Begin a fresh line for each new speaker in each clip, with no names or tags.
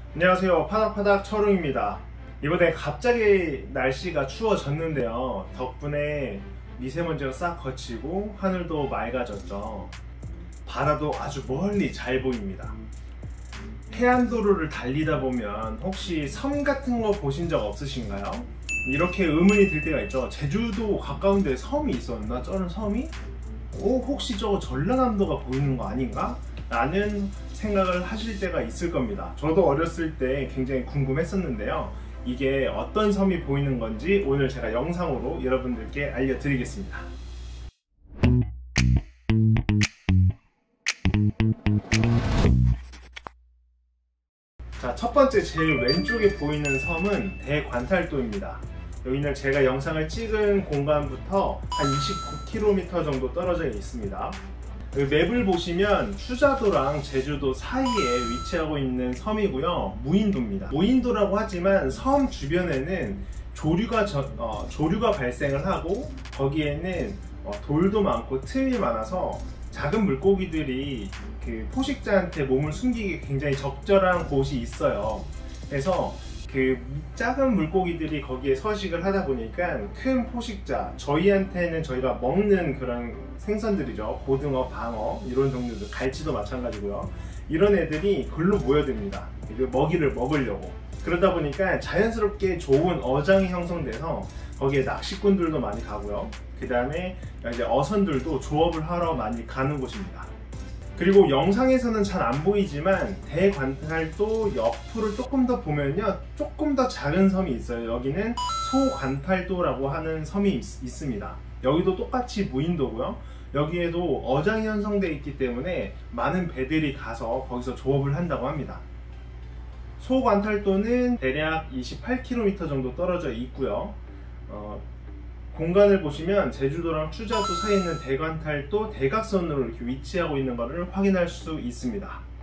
안녕하세요, 파닥파닥 철웅입니다. 이번에 갑자기 날씨가 추워졌는데요, 덕분에 미세먼지가 싹 거치고 하늘도 맑아졌죠. 바다도 아주 멀리 잘 보입니다. 해안도로를 달리다 보면 혹시 섬 같은 거 보신 적 없으신가요? 이렇게 의문이 들 때가 있죠. 제주도 가까운 데 섬이 있었나? 저런 섬이? 혹시 저거 전라남도가 보이는 거 아닌가? 라는 생각을 하실 때가 있을 겁니다. 저도 어렸을 때 굉장히 궁금했었는데요, 이게 어떤 섬이 보이는 건지 오늘 제가 영상으로 여러분들께 알려드리겠습니다. 자, 첫 번째 제일 왼쪽에 보이는 섬은 대관탈도입니다. 여기는 제가 영상을 찍은 공간부터 한 29km 정도 떨어져 있습니다. 맵을 보시면 추자도랑 제주도 사이에 위치하고 있는 섬이고요, 무인도입니다. 무인도라고 하지만 섬 주변에는 조류가 발생을 하고, 거기에는 돌도 많고 틈이 많아서 작은 물고기들이 그 포식자한테 몸을 숨기기 굉장히 적절한 곳이 있어요. 그래서 그 작은 물고기들이 거기에 서식을 하다 보니까 큰 포식자, 저희한테는 저희가 먹는 그런 생선들이죠. 고등어, 방어 이런 종류들, 갈치도 마찬가지고요. 이런 애들이 글로 모여듭니다. 먹이를 먹으려고. 그러다 보니까 자연스럽게 좋은 어장이 형성돼서 거기에 낚시꾼들도 많이 가고요. 그 다음에 이제 어선들도 조업을 하러 많이 가는 곳입니다. 그리고 영상에서는 잘 안 보이지만 대관탈도 옆으로 조금 더 보면요, 조금 더 작은 섬이 있어요. 여기는 소관탈도라고 하는 섬이 있습니다. 여기도 똑같이 무인도고요. 여기에도 어장이 형성되어 있기 때문에 많은 배들이 가서 거기서 조업을 한다고 합니다. 소관탈도는 대략 28km 정도 떨어져 있고요. 공간을 보시면 제주도랑 추자도 사이에 있는 대관탈도 대각선으로 이렇게 위치하고 있는 것을 확인할 수 있습니다.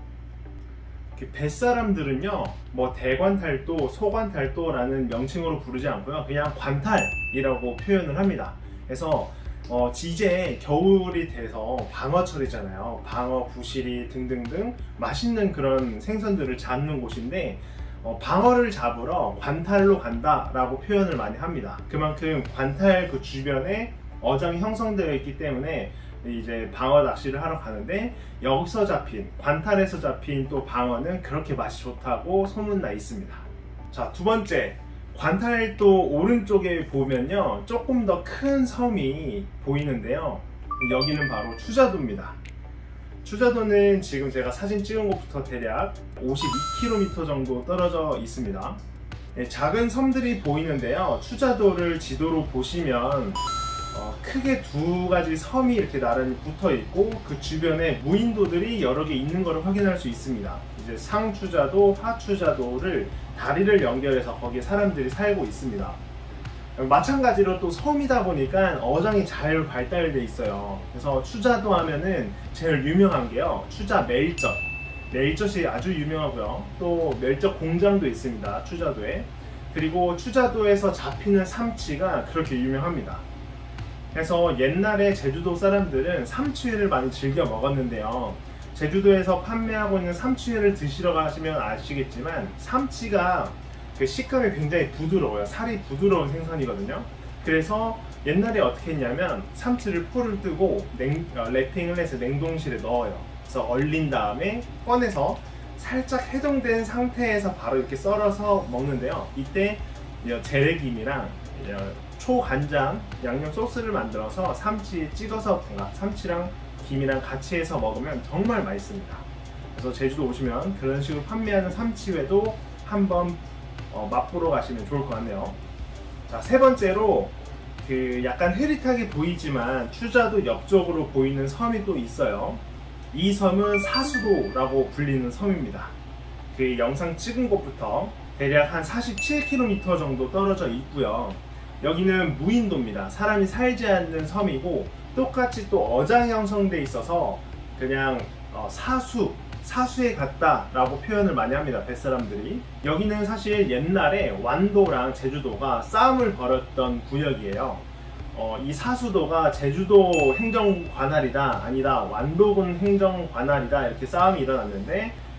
뱃사람들은요, 뭐 대관탈도, 소관탈도라는 명칭으로 부르지 않고요, 그냥 관탈이라고 표현을 합니다. 그래서 이제 겨울이 돼서 방어철이잖아요. 방어, 부시리 등등등 맛있는 그런 생선들을 잡는 곳인데, 방어를 잡으러 관탈로 간다 라고 표현을 많이 합니다. 그만큼 관탈 그 주변에 어장이 형성되어 있기 때문에 이제 방어 낚시를 하러 가는데, 여기서 잡힌, 관탈에서 잡힌 또 방어는 그렇게 맛이 좋다고 소문나 있습니다. 자, 두 번째, 관탈도 오른쪽에 보면요, 조금 더 큰 섬이 보이는데요, 여기는 바로 추자도입니다. 추자도는 지금 제가 사진 찍은 곳부터 대략 52km 정도 떨어져 있습니다. 작은 섬들이 보이는데요, 추자도를 지도로 보시면 크게 두 가지 섬이 이렇게 나란히 붙어 있고, 그 주변에 무인도들이 여러 개 있는 것을 확인할 수 있습니다. 이제 상추자도, 하추자도를 다리를 연결해서 거기에 사람들이 살고 있습니다. 마찬가지로 또 섬이다 보니까 어장이 잘 발달되어 있어요. 그래서 추자도 하면은 제일 유명한 게요, 추자 멜젓. 멜젓이 아주 유명하고요. 또 멜젓 공장도 있습니다, 추자도에. 그리고 추자도에서 잡히는 삼치가 그렇게 유명합니다. 그래서 옛날에 제주도 사람들은 삼치회를 많이 즐겨 먹었는데요, 제주도에서 판매하고 있는 삼치회를 드시러 가시면 아시겠지만 삼치가 그 식감이 굉장히 부드러워요. 살이 부드러운 생선이거든요. 그래서 옛날에 어떻게 했냐면 삼치를 포를 뜨고 랩핑을 해서 냉동실에 넣어요. 그래서 얼린 다음에 꺼내서 살짝 해동된 상태에서 바로 이렇게 썰어서 먹는데요, 이때 재래김이랑 초간장 양념 소스를 만들어서 삼치에 찍어서 삼치랑 김이랑 같이 해서 먹으면 정말 맛있습니다. 그래서 제주도 오시면 그런 식으로 판매하는 삼치회도 한번 맛보러 가시면 좋을 것 같네요. 자, 세 번째로 약간 흐릿하게 보이지만 추자도 옆쪽으로 보이는 섬이 또 있어요. 이 섬은 사수도라고 불리는 섬입니다. 그 영상 찍은 곳부터 대략 한 47km 정도 떨어져 있고요. 여기는 무인도입니다. 사람이 살지 않는 섬이고, 똑같이 또 어장 형성돼 있어서 그냥 사수에 갔다 라고 표현을 많이 합니다, 뱃사람들이. 여기는 사실 옛날에 완도랑 제주도가 싸움을 벌였던 구역이에요. 이 사수도가 제주도 행정관할이다, 아니다 완도군 행정관할이다, 이렇게 싸움이 일어났는데,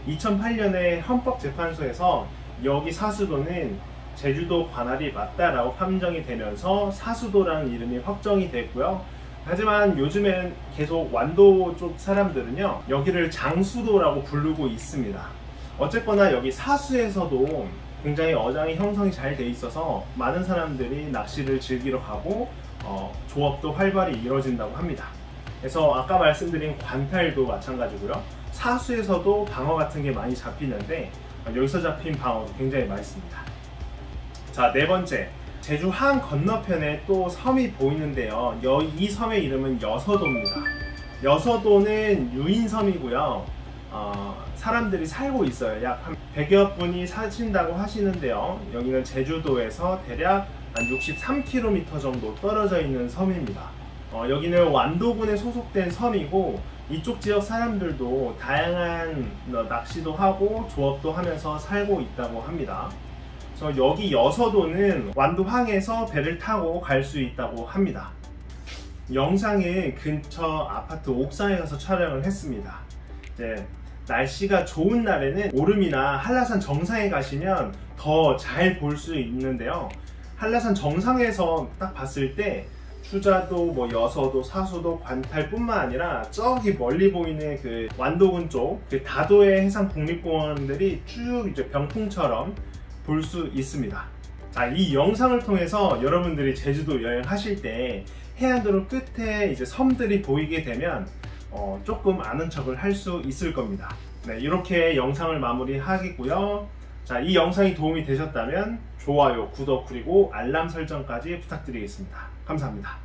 2008년에 헌법재판소에서 여기 사수도는 제주도 관할이 맞다라고 판정이 되면서 사수도라는 이름이 확정이 됐고요. 하지만 요즘엔 계속 완도 쪽 사람들은요, 여기를 장수도라고 부르고 있습니다. 어쨌거나 여기 사수에서도 굉장히 어장이 형성이 잘 돼 있어서 많은 사람들이 낚시를 즐기러 가고 조업도 활발히 이루어진다고 합니다. 그래서 아까 말씀드린 관탈도 마찬가지고요. 사수에서도 방어 같은 게 많이 잡히는데 여기서 잡힌 방어도 굉장히 맛있습니다. 자, 네 번째, 제주 항 건너편에 또 섬이 보이는데요. 이 섬의 이름은 여서도입니다. 여서도는 유인섬이고요. 사람들이 살고 있어요. 약 한 100여 분이 사신다고 하시는데요. 여기는 제주도에서 대략 한 63km 정도 떨어져 있는 섬입니다. 여기는 완도군에 소속된 섬이고 이쪽 지역 사람들도 다양한 낚시도 하고 조업도 하면서 살고 있다고 합니다. 그래서 여기 여서도는 완도항에서 배를 타고 갈 수 있다고 합니다. 영상은 근처 아파트 옥상에 가서 촬영을 했습니다. 이제 날씨가 좋은 날에는 오름이나 한라산 정상에 가시면 더 잘 볼 수 있는데요. 한라산 정상에서 딱 봤을 때 추자도, 여서도, 사수도, 관탈뿐만 아니라 저기 멀리 보이는 그 완도군 쪽 그 다도해 해상 국립공원들이 쭉 이제 병풍처럼 볼 수 있습니다. 자, 이 영상을 통해서 여러분들이 제주도 여행하실 때 해안도로 끝에 이제 섬들이 보이게 되면 조금 아는 척을 할 수 있을 겁니다. 네, 이렇게 영상을 마무리하겠고요. 자, 이 영상이 도움이 되셨다면 좋아요, 구독, 그리고 알람 설정까지 부탁드리겠습니다. 감사합니다.